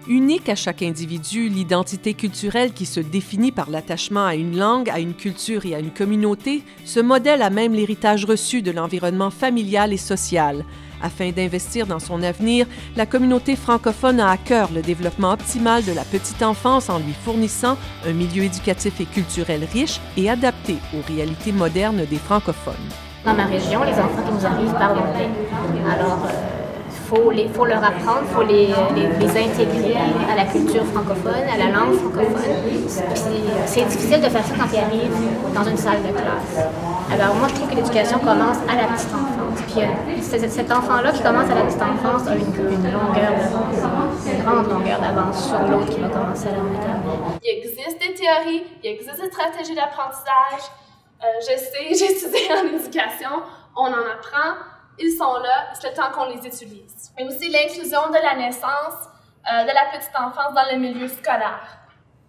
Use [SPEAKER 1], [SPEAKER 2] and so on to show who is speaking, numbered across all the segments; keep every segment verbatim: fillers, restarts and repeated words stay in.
[SPEAKER 1] Unique à chaque individu, l'identité culturelle qui se définit par l'attachement à une langue, à une culture et à une communauté, ce modèle a même l'héritage reçu de l'environnement familial et social. Afin d'investir dans son avenir, la communauté francophone a à cœur le développement optimal de la petite enfance en lui fournissant un milieu éducatif et culturel riche et adapté aux réalités modernes des francophones.
[SPEAKER 2] Dans ma région, les enfants qui nous arrivent parlent anglais. Alors, il faut, les, faut leur apprendre, il faut les, les, les intégrer à la culture francophone, à la langue francophone. C'est difficile de faire ça quand ils arrivent dans une salle de classe. Alors moi, je trouve que l'éducation commence à la petite enfance. Puis euh, cet enfant-là qui commence à la petite enfance a une, une longueur d'avance, une grande longueur d'avance sur l'autre qui va commencer à la maternelle.
[SPEAKER 3] Il existe des théories, il existe des stratégies d'apprentissage. Euh, je sais, j'ai étudié en éducation, on en apprend. Ils sont là, c'est le temps qu'on les utilise. Mais aussi l'inclusion de la naissance euh, de la petite enfance dans le milieu scolaire.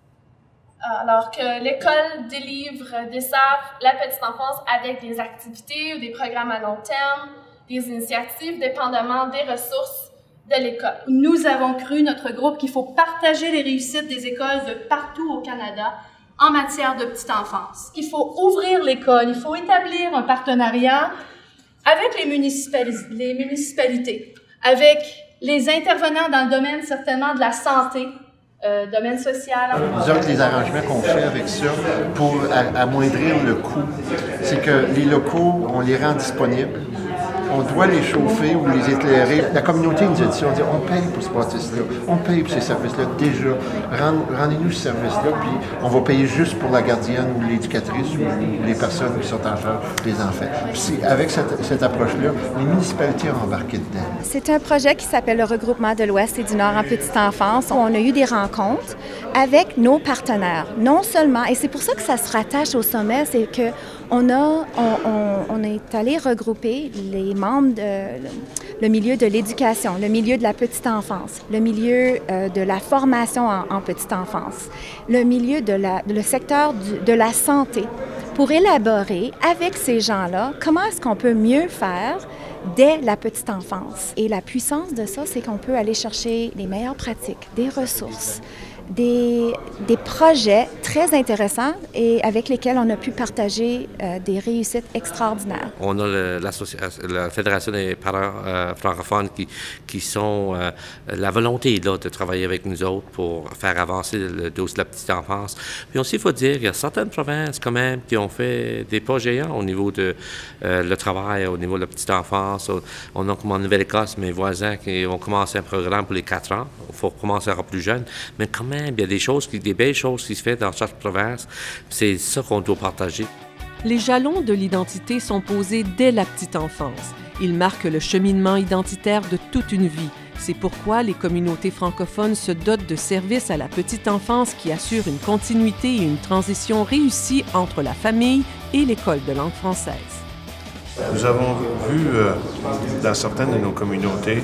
[SPEAKER 3] Alors que l'école délivre, dessert la petite enfance avec des activités ou des programmes à long terme, des initiatives dépendamment des ressources de l'école.
[SPEAKER 4] Nous avons cru, notre groupe, qu'il faut partager les réussites des écoles de partout au Canada en matière de petite enfance. Il faut ouvrir l'école, il faut établir un partenariat avec les, municipali les municipalités, avec les intervenants dans le domaine certainement de la santé, Euh, domaine social.
[SPEAKER 5] Nous autres, les arrangements qu'on fait avec ça pour amoindrir le coût, c'est que les locaux, on les rend disponibles. On doit les chauffer ou les éclairer. La communauté nous a dit, on dit, on paye pour ce bâtisse-là, on paye pour ces services-là déjà. Rendez-nous ce service-là, puis on va payer juste pour la gardienne ou l'éducatrice ou les personnes qui sont en charge des enfants. Puis avec cette, cette approche-là, les municipalités ont embarqué dedans.
[SPEAKER 6] C'est un projet qui s'appelle le regroupement de l'Ouest et du Nord en petite enfance. On a eu des rencontres avec nos partenaires, non seulement, et c'est pour ça que ça se rattache au sommet, c'est que on a, on, on, on est allé regrouper les membres de le, le milieu de l'éducation, le milieu de la petite enfance, le milieu euh, de la formation en, en petite enfance, le milieu de la, le secteur du, de la santé, pour élaborer avec ces gens-là comment est-ce qu'on peut mieux faire dès la petite enfance. Et la puissance de ça, c'est qu'on peut aller chercher les meilleures pratiques, des ressources, Des, des projets très intéressants et avec lesquels on a pu partager euh, des réussites extraordinaires.
[SPEAKER 7] On a le, la Fédération des parents euh, francophones qui, qui sont euh, la volonté là, de travailler avec nous autres pour faire avancer le dossier de la petite enfance. Puis aussi, il faut dire qu'il y a certaines provinces quand même qui ont fait des pas géants au niveau de euh, le travail, au niveau de la petite enfance. On a comme en Nouvelle-Écosse, mes voisins qui ont commencé un programme pour les quatre ans. Il faut commencer encore plus jeune, mais quand même, il y a des choses, des belles choses qui se font dans chaque province. C'est ça qu'on doit partager.
[SPEAKER 1] Les jalons de l'identité sont posés dès la petite enfance. Ils marquent le cheminement identitaire de toute une vie. C'est pourquoi les communautés francophones se dotent de services à la petite enfance qui assurent une continuité et une transition réussie entre la famille et l'école de langue française.
[SPEAKER 8] Nous avons vu euh, dans certaines de nos communautés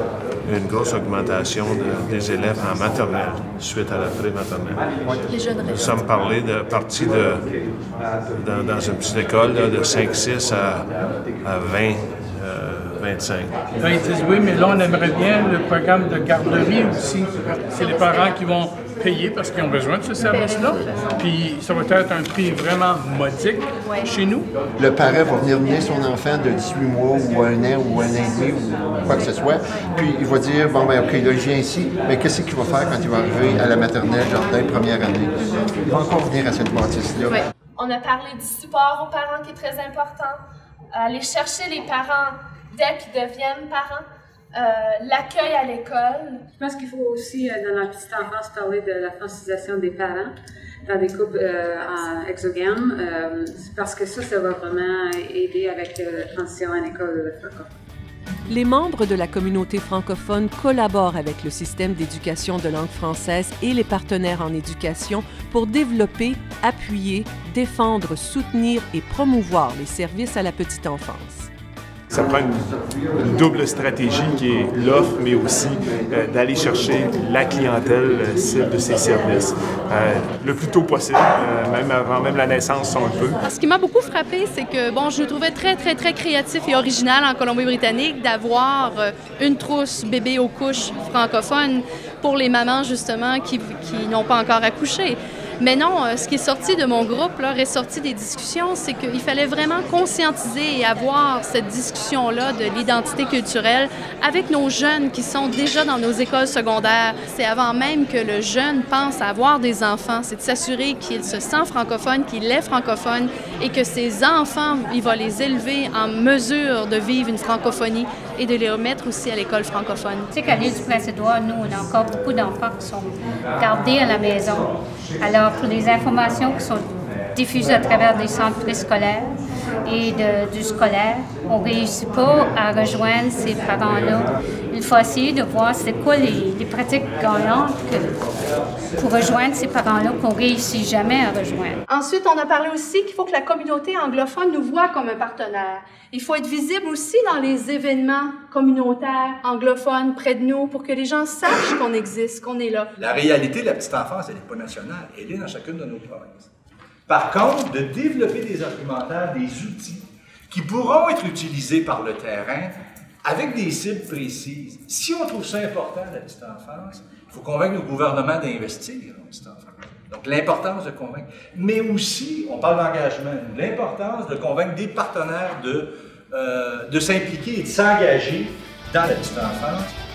[SPEAKER 8] une grosse augmentation de, des élèves en maternelle suite à la pré-maternelle. Nous sommes parlé de partis de, dans, dans une petite école là, de cinq six à, à vingt, vingt-cinq.
[SPEAKER 9] Là, ils disent oui, mais là, on aimerait bien le programme de garderie aussi. C'est les parents qui vont payer parce qu'ils ont besoin de ce service-là. Puis ça va être un prix vraiment modique chez nous.
[SPEAKER 5] Le parent va venir mener son enfant de dix-huit mois ou un an ou un an et demi ou quoi que ce soit. Puis il va dire, bon, ben OK, là, il vient ici, mais qu'est-ce qu'il va faire quand il va arriver à la maternelle, jardin, première année? Il va encore venir à cette bâtisse-là.
[SPEAKER 3] Oui. On a parlé du support aux parents qui est très important. Aller chercher les parents dès qu'ils deviennent parents. Euh, l'accueil à l'école.
[SPEAKER 10] Je pense qu'il faut aussi, euh, dans la petite enfance, parler de la francisation des parents dans des couples euh, en exogènes, euh, parce que ça, ça va vraiment aider avec euh, la transition à l'école francophone.
[SPEAKER 1] Les membres de la communauté francophone collaborent avec le système d'éducation de langue française et les partenaires en éducation pour développer, appuyer, défendre, soutenir et promouvoir les services à la petite enfance.
[SPEAKER 8] Ça prend une, une double stratégie qui est l'offre, mais aussi euh, d'aller chercher la clientèle euh, cible de ces services euh, le plus tôt possible, euh, même avant même la naissance, un peu.
[SPEAKER 11] Ce qui m'a beaucoup frappé, c'est que bon, je le trouvais très, très, très créatif et original en Colombie-Britannique d'avoir euh, une trousse bébé aux couches francophone pour les mamans, justement, qui, qui n'ont pas encore accouché. Mais non, ce qui est sorti de mon groupe, là, ressorti des discussions, c'est qu'il fallait vraiment conscientiser et avoir cette discussion-là de l'identité culturelle avec nos jeunes qui sont déjà dans nos écoles secondaires. C'est avant même que le jeune pense à avoir des enfants, c'est de s'assurer qu'il se sent francophone, qu'il est francophone et que ses enfants, il va les élever en mesure de vivre une francophonie et de les remettre aussi à l'école francophone.
[SPEAKER 12] Tu sais qu'à l'île du Prince-Édouard, nous, on a encore beaucoup d'enfants qui sont gardés à la maison. Alors, pour les informations qui sont diffusées à travers des centres préscolaires et de, du scolaire, on ne réussit pas à rejoindre ces parents-là. Il faut essayer de voir c'est quoi les, les pratiques gagnantes que, pour rejoindre ces parents-là qu'on ne réussit jamais à rejoindre.
[SPEAKER 4] Ensuite, on a parlé aussi qu'il faut que la communauté anglophone nous voit comme un partenaire. Il faut être visible aussi dans les événements communautaires anglophones près de nous pour que les gens sachent qu'on existe, qu'on est là.
[SPEAKER 13] La réalité de la petite enfance, elle n'est pas nationale, elle est dans chacune de nos provinces. Par contre, de développer des argumentaires, des outils qui pourront être utilisés par le terrain avec des cibles précises. Si on trouve ça important, la petite enfance, il faut convaincre le gouvernement d'investir dans la petite enfance. Donc, l'importance de convaincre. Mais aussi, on parle d'engagement, l'importance de convaincre des partenaires de, euh, de s'impliquer et de s'engager dans la petite enfance.